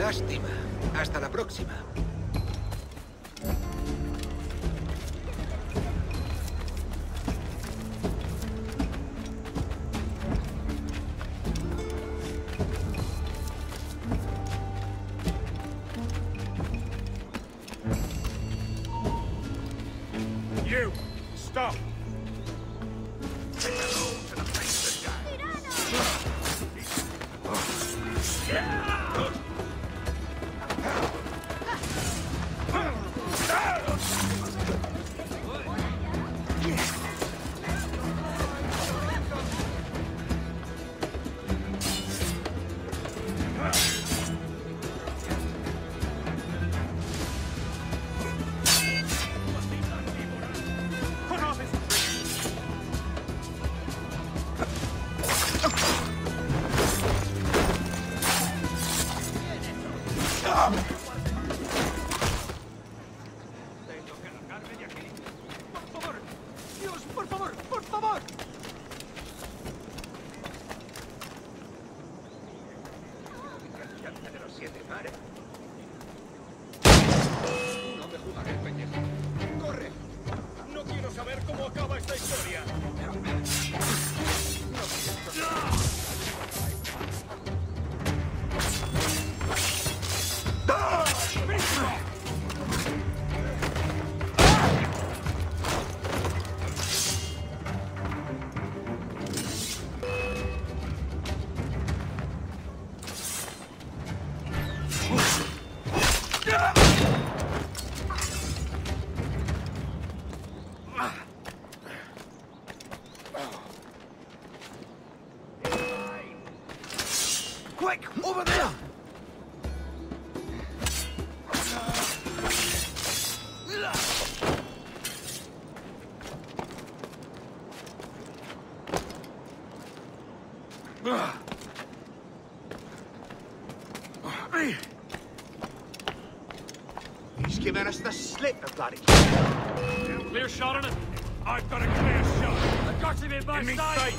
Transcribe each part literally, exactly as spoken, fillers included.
Lástima. Hasta la próxima. You! Stop! Tengo que largarme de aquí. Por favor. Dios, por favor, por favor. De los siete mares. No me jugaré el pellejo. ¡Corre! No quiero saber cómo acaba esta historia. Quick, over there! He's given us the slip, the bloody kid. Clear shot on it. I've got a clear shot. I've got him in my In me sight. sight.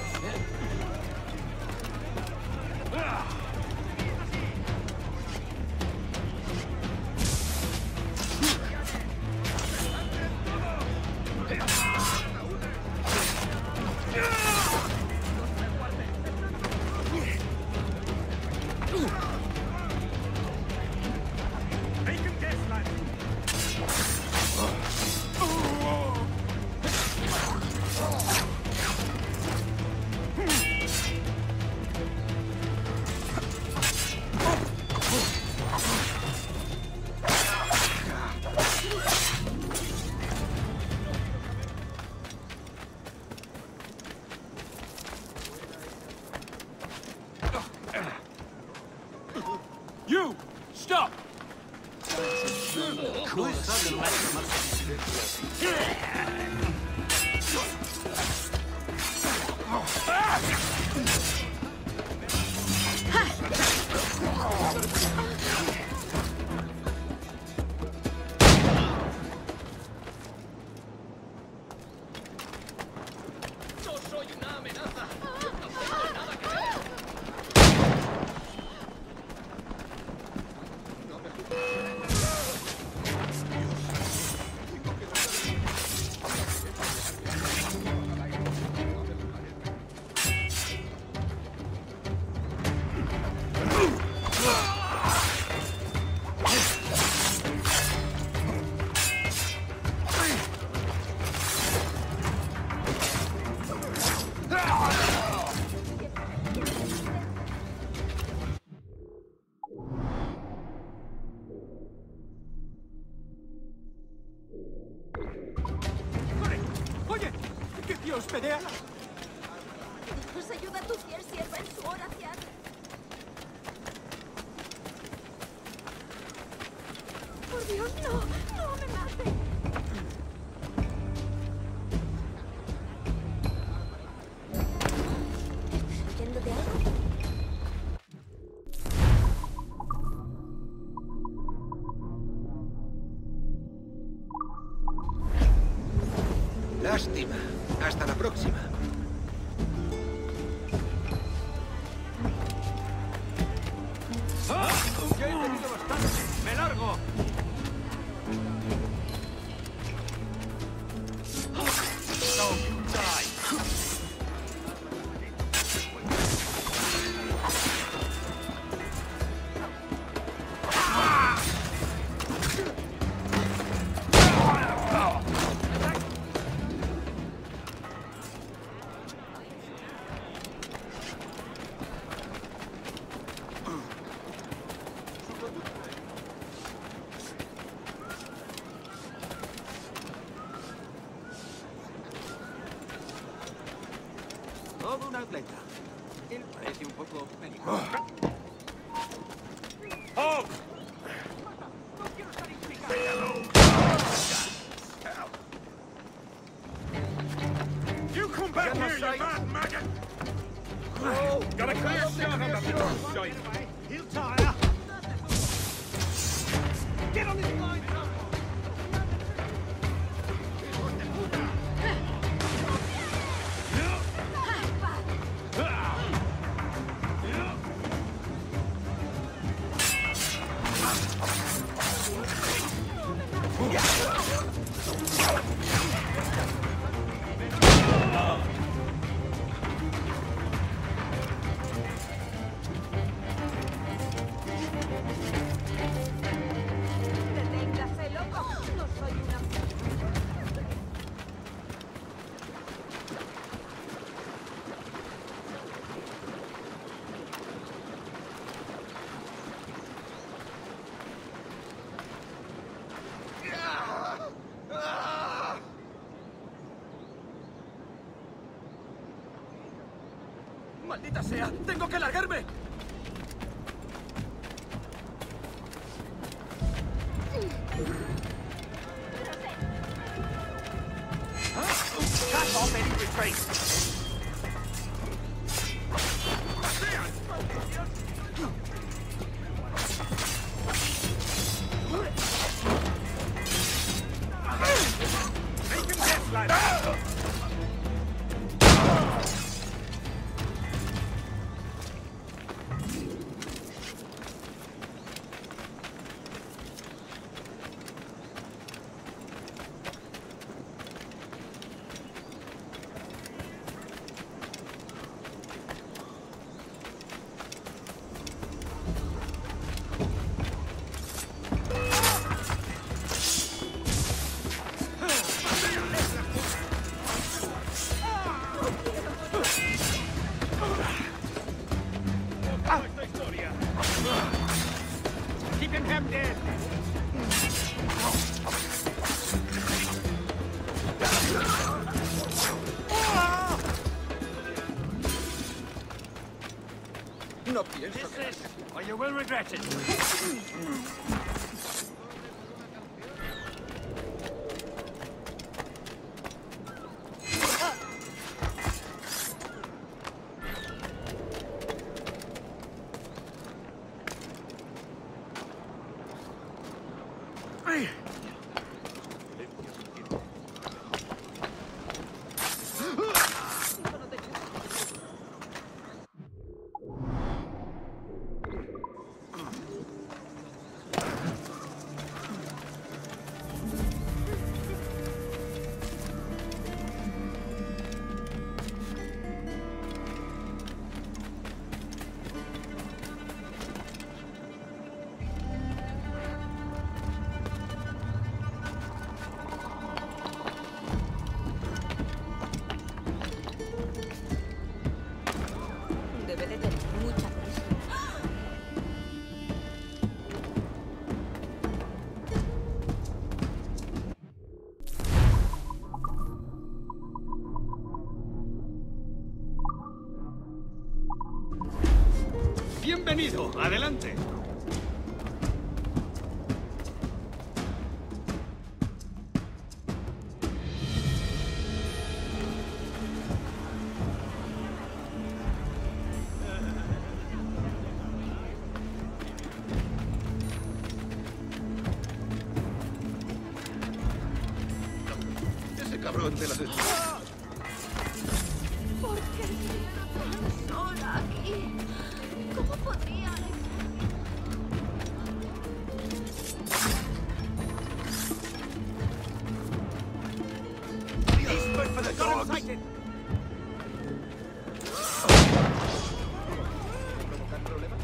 Make him guess, lad. You! Stop! Yo soy una amenaza. No tengo nada que ver. No me ¡Corre! ¡Oye! ¡Que Dios me dé alas! Dios ayuda a tu fiel sierva en su oración. Por Dios, no, no me mate. ¿Estás huyendo de algo? Lástima. Hasta la próxima. Ya he tenido bastante. ¡Me largo! No, die. Todo un atleta. Él parece un poco peligroso. ¡Oh! No quiero estar implicado. You come back Get my here, you sight. mad maggot! Got a clear shot on that little shite. He'll tire. Get on his line, Deténgase, loco. No soy una... ¡Maldita sea! ¡Tengo que largarme! Cut off any retreat! Make him dead, lad! Keep him hemmed in! No pienso que... This is, or you will regret it. Debe de tener mucha prisa. Bienvenido, adelante. Ese cabrón de la... ¿Por qué estoy tan sola aquí? ¿Cómo podría? sighted! ¿Provocar problemas?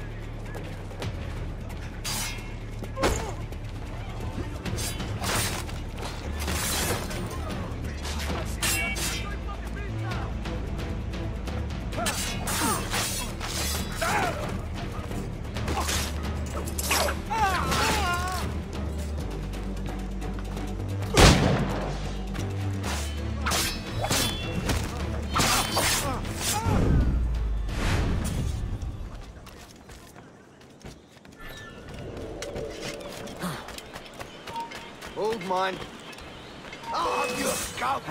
Hold mine. I'll have your scalp.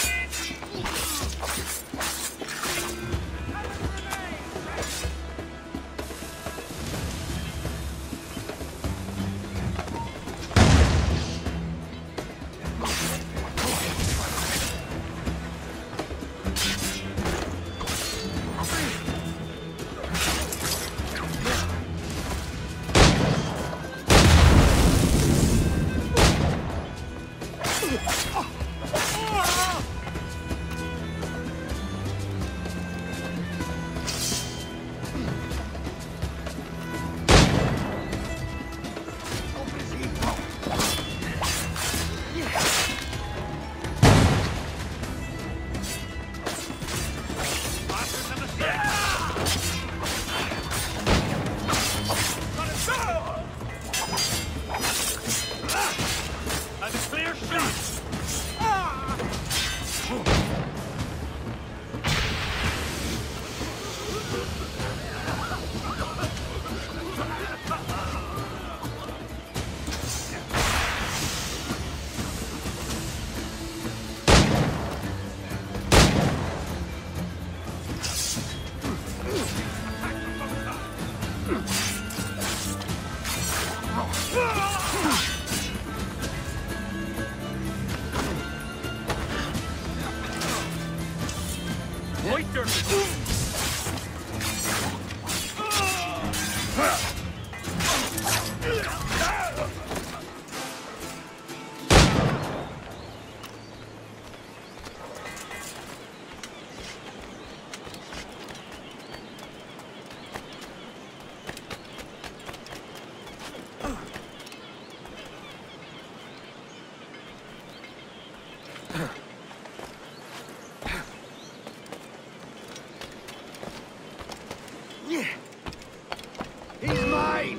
He's mine!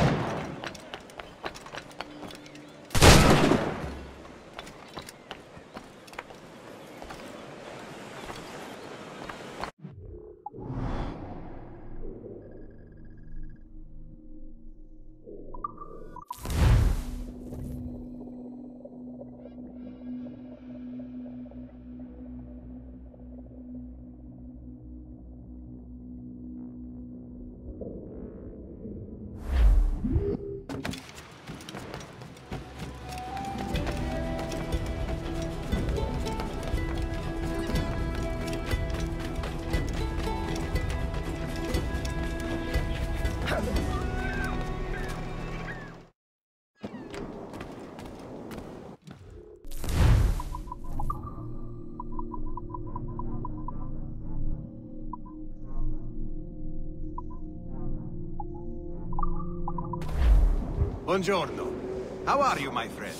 Buongiorno. How are you, my friend?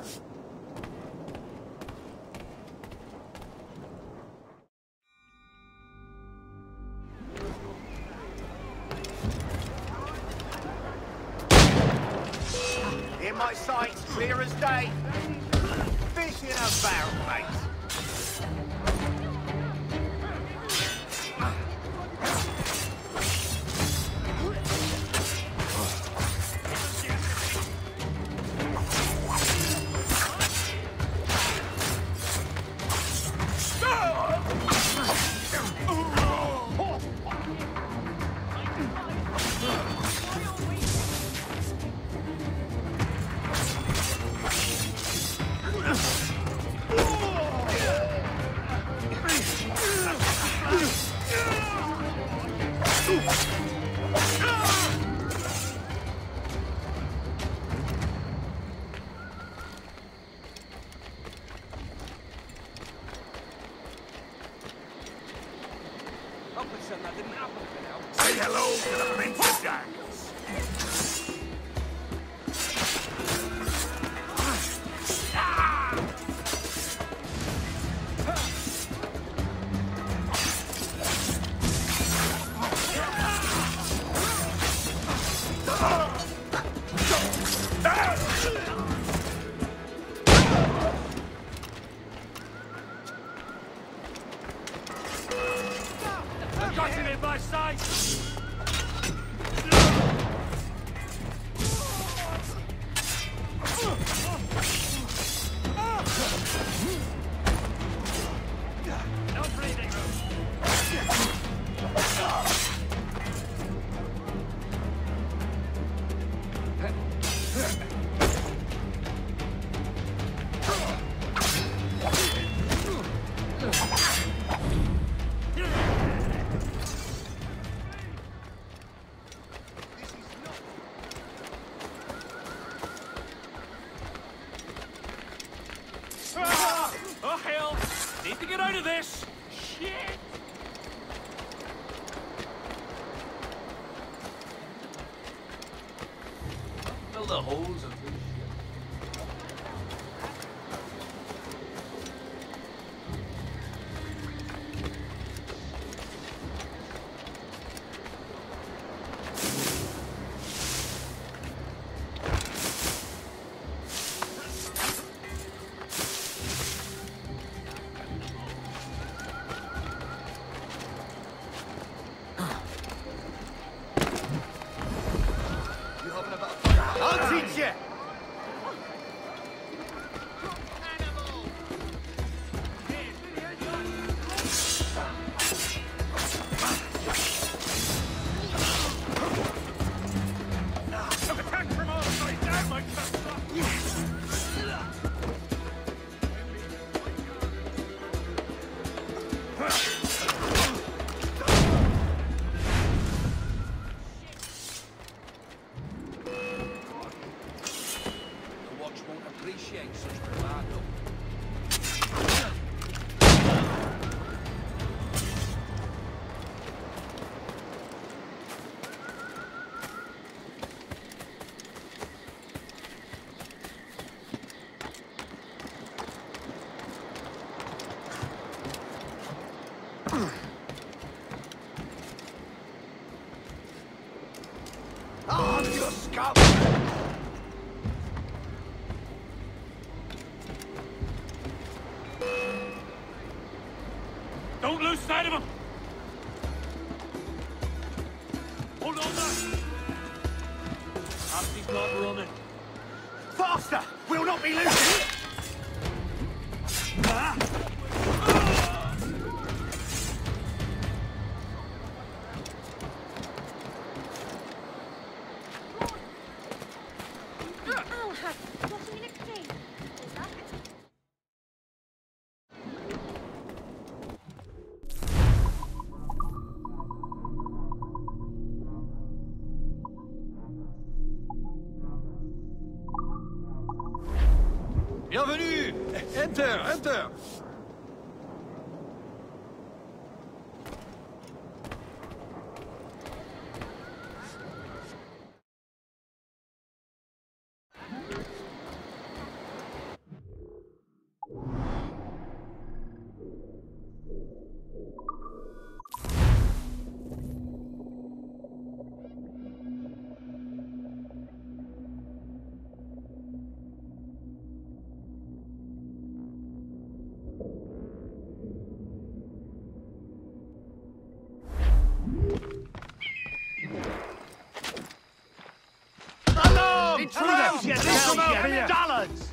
In my sights, clear as day. Fish in a barrel, mate. Say hello to the Prince of Darkness. Got him in my sight! No breathing room. Oh, hell! Need to get out of this! Shit! Fill the holes of this shit. I'll teach you! Attack from all sides! Down, my customer! The watch won't appreciate such bravado. On your scalp! Don't lose sight of him! Hold on now! He's not running. Faster! We'll not be losing! Ah! I'll have nothing in exchange. Is that it? Bienvenue! Enter, enter! Alarm! Intruder! Alarm! You Get little down bit here! of dullards!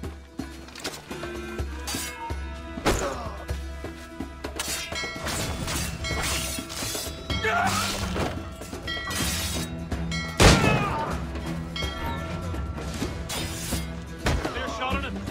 Clear shot on him.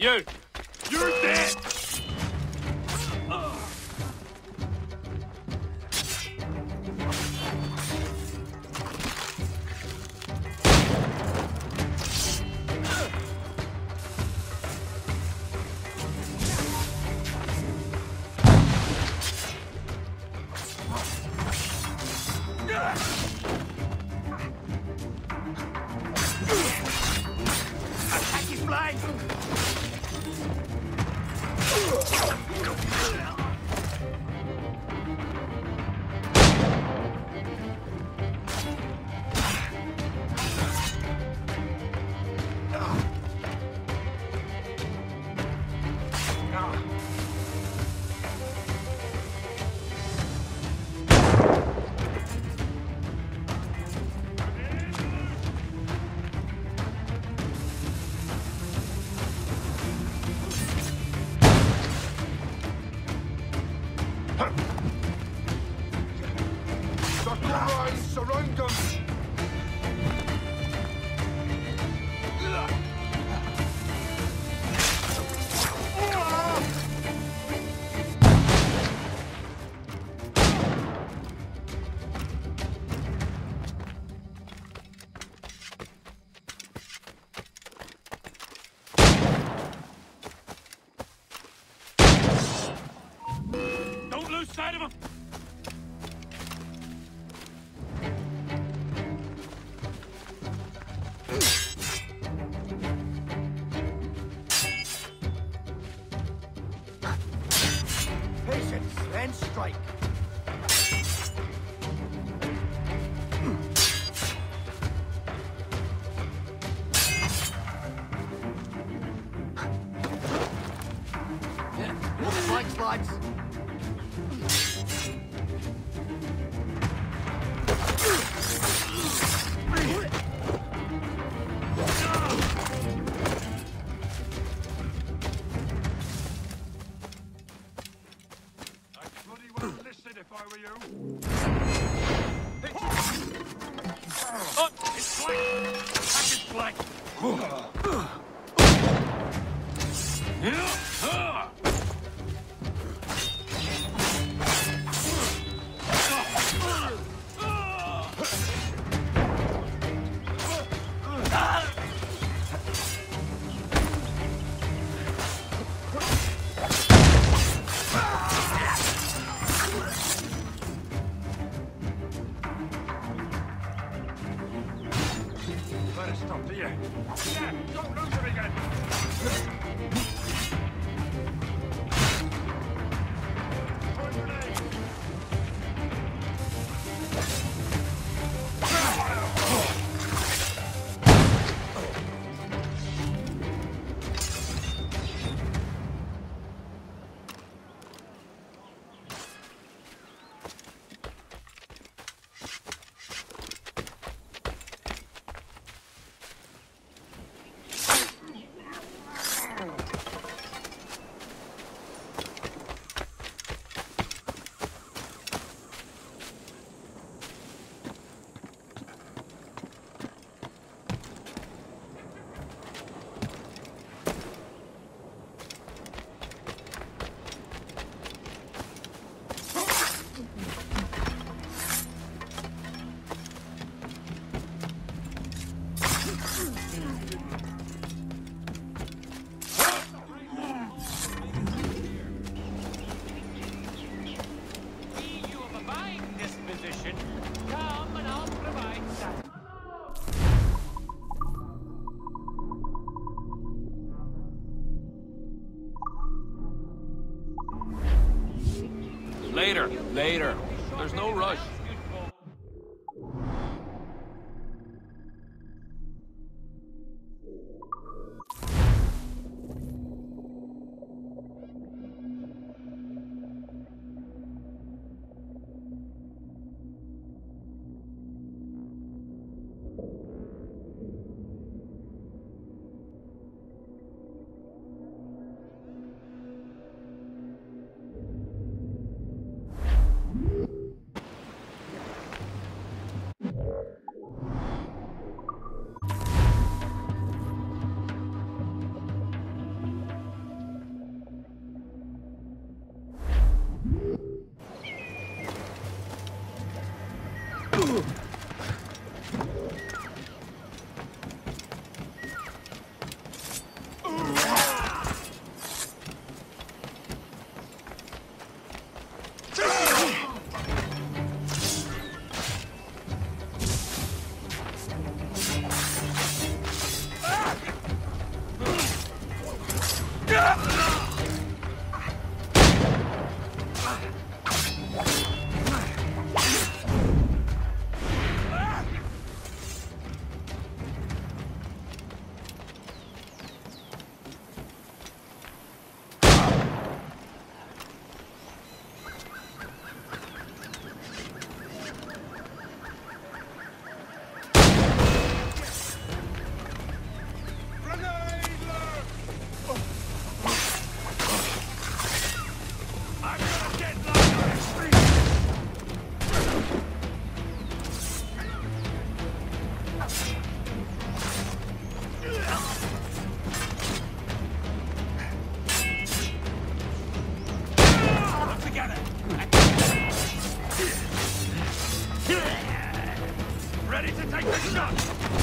You! You're dead! Attack his flank! Circle rise, surround them! Don't lose sight of him! Patience, then strike. Flanks, lads. I'd bloody well listen if I were you. Oh, it's flank! Attack his flank! Let us stop, do you? Yeah, don't lose him again! Point grenade! You have a buying disposition. Come and I'll provide that. Later, later. There's no rush. Ready to take the shot!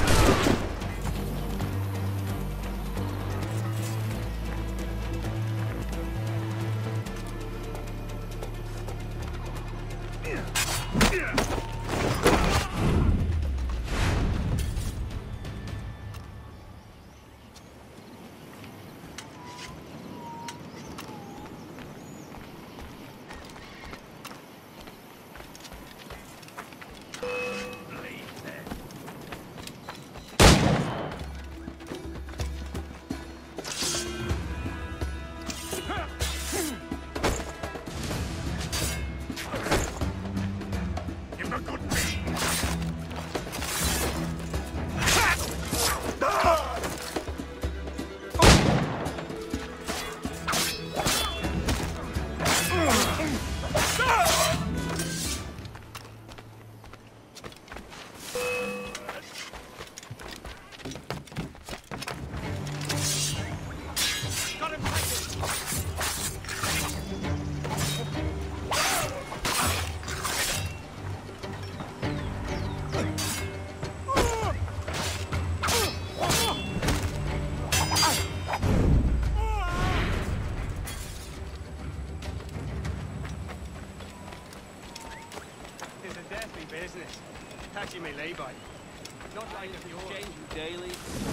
Business. Catching me lay by. Not like of yours. Change you daily.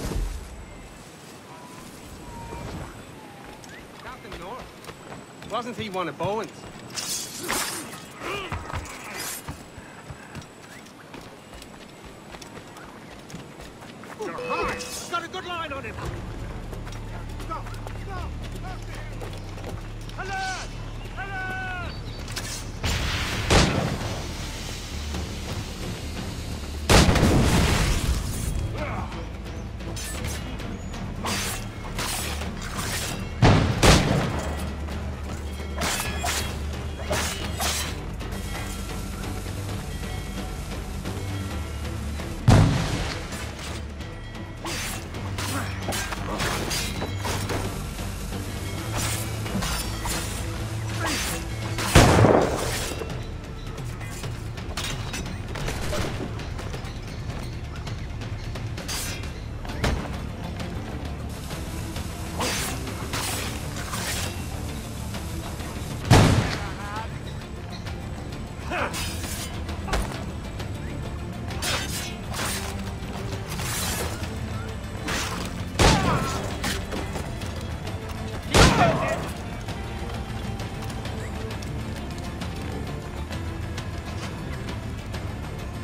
Captain North. Wasn't he one of Bowen's? You're high! Got a good line on him! Stop! Stop! Alert! Alert!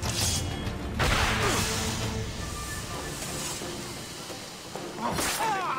Ah!